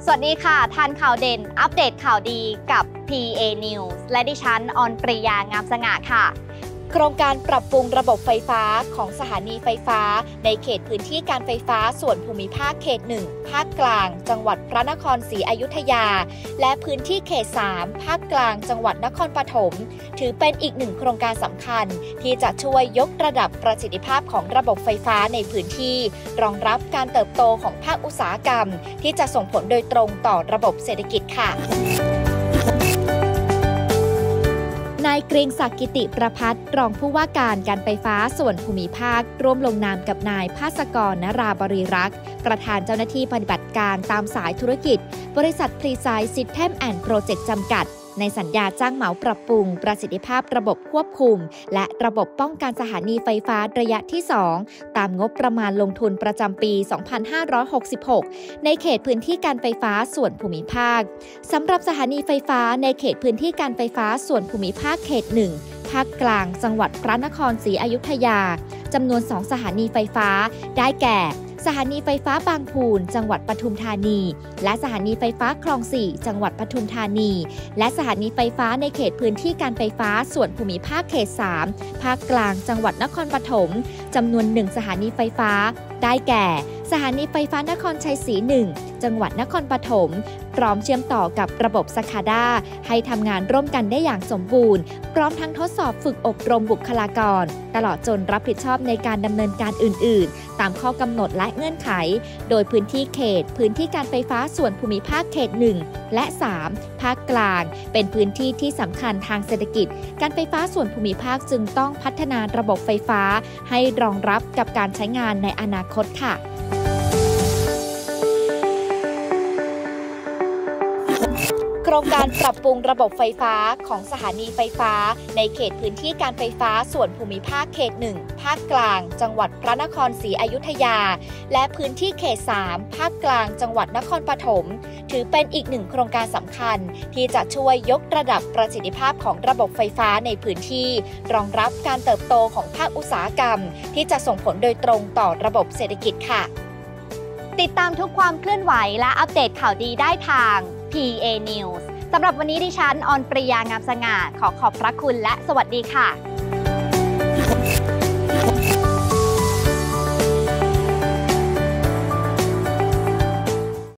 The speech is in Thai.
สวัสดีค่ะทันข่าวเด่นอัปเดตข่าวดีกับ PA News และดิฉันออนปริยางามสง่าค่ะโครงการปรับปรุงระบบไฟฟ้าของสถานีไฟฟ้าในเขตพื้นที่การไฟฟ้าส่วนภูมิภาคเขต 1 ภาคกลางจังหวัดพระนครศรีอยุธยาและพื้นที่เขต 3 ภาคกลางจังหวัดนครปฐมถือเป็นอีกหนึ่งโครงการสำคัญที่จะช่วยยกระดับประสิทธิภาพของระบบไฟฟ้าในพื้นที่รองรับการเติบโตของภาคอุตสาหกรรมที่จะส่งผลโดยตรงต่อระบบเศรษฐกิจค่ะนายเกรียงศักดิ์กิติประภัสรองผู้ว่าการการไฟฟ้าส่วนภูมิภาคร่วมลงนามกับนายภาสกร นราบริรักษ์ประธานเจ้าหน้าที่ปฏิบัติการตามสายธุรกิจบริษัท Precise System and Project จำกัดในสัญญาจ้างเหมาปรับปรุงประสิทธิภาพระบบควบคุมและระบบป้องกันสถานีไฟฟ้าระยะที่ 2 ตามงบประมาณลงทุนประจำปี 2566 ในเขตพื้นที่การไฟฟ้าส่วนภูมิภาคสำหรับสถานีไฟฟ้าในเขตพื้นที่การไฟฟ้าส่วนภูมิภาคเขต 1 ภาคกลางจังหวัดพระนครศรีอยุธยาจำนวน 2 สถานีไฟฟ้าได้แก่สถานีไฟฟ้าบางพูนจังหวัดปทุมธานีและสถานีไฟฟ้าคลอง 4 จังหวัดปทุมธานีและสถานีไฟฟ้าในเขตพื้นที่การไฟฟ้าส่วนภูมิภาคเขต 3 ภาคกลางจังหวัดนครปฐมจำนวน 1 สถานีไฟฟ้าได้แก่สถานีไฟฟ้านครชัยศรี 1 จังหวัดนครปฐมพร้อมเชื่อมต่อกับระบบสคาด้าให้ทำงานร่วมกันได้อย่างสมบูรณ์พร้อมทั้งทดสอบฝึกอบรมบุคลากรตลอดจนรับผิดชอบในการดำเนินการอื่นๆตามข้อกำหนดและเงื่อนไขโดยพื้นที่เขตพื้นที่การไฟฟ้าส่วนภูมิภาคเขต 1 และ 3 ภาคกลางเป็นพื้นที่ที่สำคัญทางเศรษฐกิจการไฟฟ้าส่วนภูมิภาคจึงต้องพัฒนาระบบไฟฟ้าให้รองรับกับการใช้งานในอนาคตค่ะโครงการปรับปรุงระบบไฟฟ้าของสถานีไฟฟ้าในเขตพื้นที่การไฟฟ้าส่วนภูมิภาคเขต 1 ภาคกลางจังหวัดพระนครศรีอยุธยาและพื้นที่เขต 3 ภาคกลางจังหวัดนครปฐมถือเป็นอีกหนึ่งโครงการสำคัญที่จะช่วยยกระดับประสิทธิภาพของระบบไฟฟ้าในพื้นที่รองรับการเติบโตของภาคอุตสาหกรรมที่จะส่งผลโดยตรงต่อระบบเศรษฐกิจค่ะติดตามทุกความเคลื่อนไหวและอัปเดตข่าวดีได้ทาง PA News สำหรับวันนี้ดิฉันออนปริยางามสง่าขอบพระคุณและสวัสดีค่ะ